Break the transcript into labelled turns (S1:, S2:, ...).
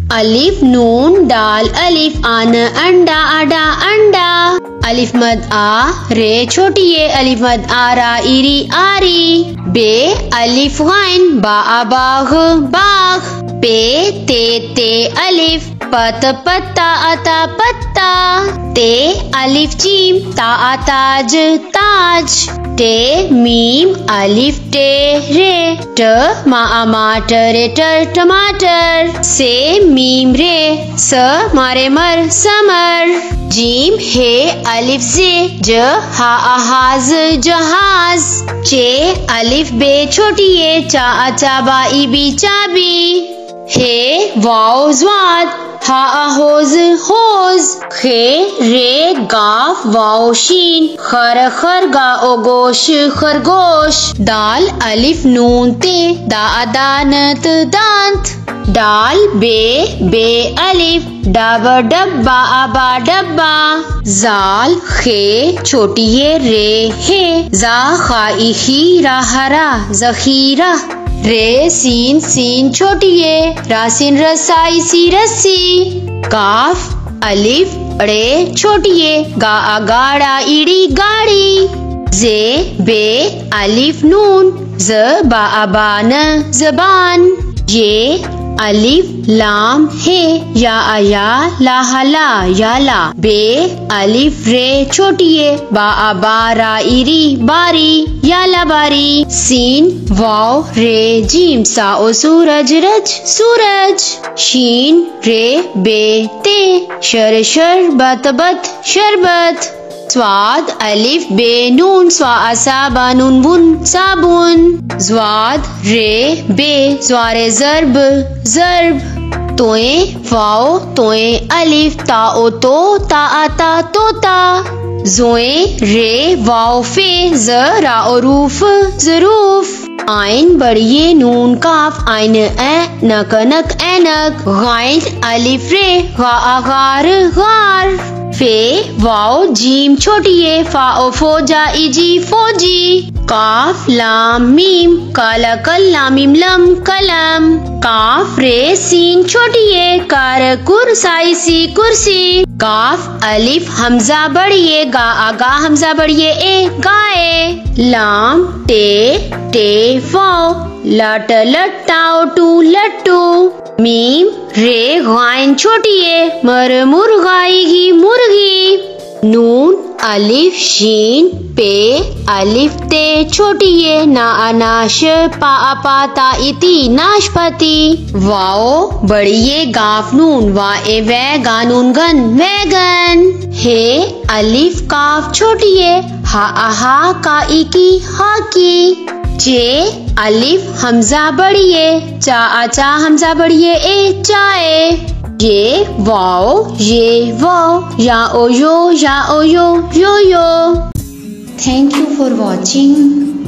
S1: अलिफ नून दाल अलिफ आन अंडा आडा अंडा। अलिफ मद आ रे छोटी ये अलिफ मद आ रा इरी आरी। बे अलिफ गैन बा बाग बाग। पे ते अलिफ पत पत्ता अता पत्ता। ते अलिफ जीम ता ताज ताज। टे मीम अलिफ टे रे ट मा टरे टर टमाटर। से मीम रे स मारे मर समर। जीम हे अलिफ जे ज हा हाज जहाज। चे अलिफ बे छोटी ये चा चाबा इबी चाबी। हे वाव ज्वाद हा होज होज। खे रे गाफ वाव शीन खर खर गा ओगोश खरगोश। दाल अलिफ नून ते दा दानत दांत। डाल बे अलिफ डब डब्बा आबा डब्बा। जाल खे छोटी ये रे हे जा खाई खीरा हरा जखीरा। रे सीन सीन छोटी ये रासिन रसाई सी रस्सी। काफ अलिफ रे छोटी ये गा गाड़ा इड़ी गाड़ी। जे बे अलिफ नून ज बा अबान जबान। ये अलिफ लाम हे या आया लाहला याला। बे अलिफ रे छोटी ये बा बारा इरी बारी याला बारी। सीन वाव रे जीम सा ओ सूरज रज सूरज। शीन रे बे ते शर शरबत बत शरबत। स्वाद अलिफ बे नून स्वा असा बानून बुन साबुन। ज्वाद रे बे ज्वारे जर्ब जर्ब। तोए वाओ तोए अलिफ ता ओ तो ता आता तोता। जोए रे वाओ फे जरा ओ रूफ जरूफ। आइन बढ़िए नून काफ आइन ए नक नक एनक। गाइन अलिफ रे गा गार गार। फे वाओ जीम छोटी ये फा ओ फोजा इजी फौजी। काफ लाम मीम काला कल लामिम लम कलम। काफ रे सीन छोटी ये कार कुरसाई सी कुर्सी। काफ अलिफ हमजा बढ़िए गा आगा हमजा बढ़िए ए गाए। लाम टे वाओ लट लट्टाओ टू लट्टू। मीम रे गाइन छोटी ये मर मुर्गाई मुर्गी। नून अलिफ शीन पे अलिफ ते छोटी ये ना अनाश पा पाता इति नाशपति। वाओ बड़िए गाफ नून वा ए वै गानून गन वैगन। हे अलिफ काफ छोटी ये हा आहा का इकी हाकी। चे अलिफ हमजा बढ़िए चा आचा हमजा बढ़िए ए चाए। ये वाओ या ओ यो यो यो। Thank you for watching.